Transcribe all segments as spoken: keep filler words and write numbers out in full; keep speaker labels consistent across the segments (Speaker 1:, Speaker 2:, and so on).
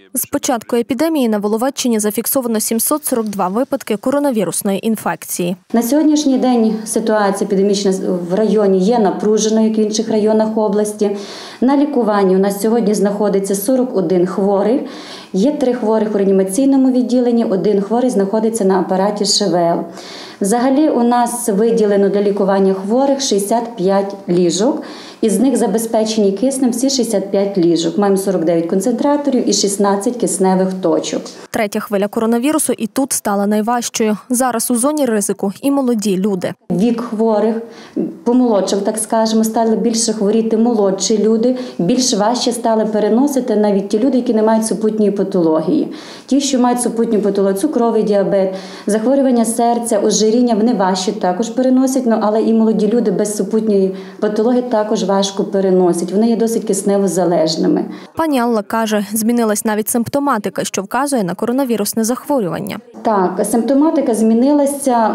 Speaker 1: З початку епідемії на Воловеччині зафіксовано сімсот сорок два випадки коронавірусної інфекції.
Speaker 2: На сьогоднішній день ситуація епідемічна в районі є напруженою, як в інших районах області. На лікуванні у нас сьогодні знаходиться сорок один хворий. Є три хворих у реанімаційному відділенні, один хворий знаходиться на апараті ШВЛ. Взагалі у нас виділено для лікування хворих шістдесят п'ять ліжок. Із них забезпечені киснем всі шістдесят п'ять ліжок. Маємо сорок дев'ять концентраторів і шістнадцять кисневих точок.
Speaker 1: Третя хвиля коронавірусу і тут стала найважчою. Зараз у зоні ризику і молоді люди.
Speaker 2: Вік хворих, помолодших, так скажемо, стали більше хворіти молодші люди, більш важче стали переносити навіть ті люди, які не мають супутньої патології. Ті, що мають супутню патологію, цукровий діабет, захворювання серця, ожиріння, вони важче також переносять, але і молоді люди без супутньої патології також важко переносять. Вони є досить кисневозалежними.
Speaker 1: Пані Алла каже, змінилась навіть симптоматика, що вказує на коронавірусне захворювання.
Speaker 2: Так, симптоматика змінилася.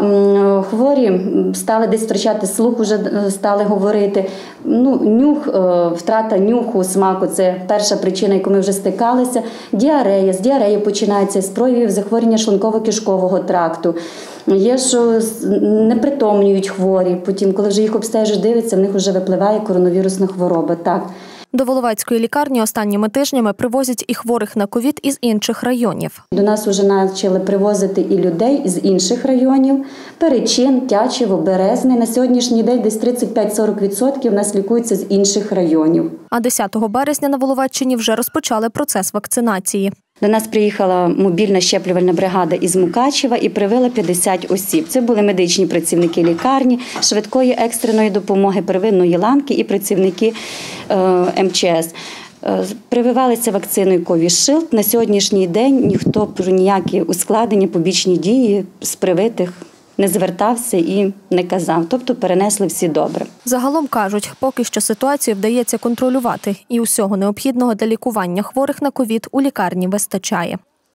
Speaker 2: Хворі стали десь втрачати слух, вже стали говорити. Ну, нюх, втрата нюху, смаку – це перша причина, яку ми вже стикалися. Діарея. З діареї починається з проявів захворювання шлунково-кишкового тракту. Є, що не притомнюють хворі, потім, коли вже їх обстежують, дивиться, в них вже випливає коронавірусна хвороба. Так.
Speaker 1: До Воловецької лікарні останніми тижнями привозять і хворих на ковід із інших районів.
Speaker 2: До нас вже почали привозити і людей із інших районів. Перечин, Тячево, Березне. На сьогоднішній день десь тридцять п'ять - сорок відсотків у нас лікуються з інших районів.
Speaker 1: А десятого березня на Воловеччині вже розпочали процес вакцинації.
Speaker 2: До нас приїхала мобільна щеплювальна бригада із Мукачева і привела п'ятдесят осіб. Це були медичні працівники лікарні, швидкої екстреної допомоги, первинної ланки і працівники е, ем че ес. Прививалися вакциною Ковішилд. На сьогоднішній день ніхто про ніякі ускладнення, побічні дії з привитих не звертався і не казав, тобто перенесли всі добре.
Speaker 1: Загалом кажуть, поки що ситуацію вдається контролювати і усього необхідного для лікування хворих на ковід у лікарні вистачає.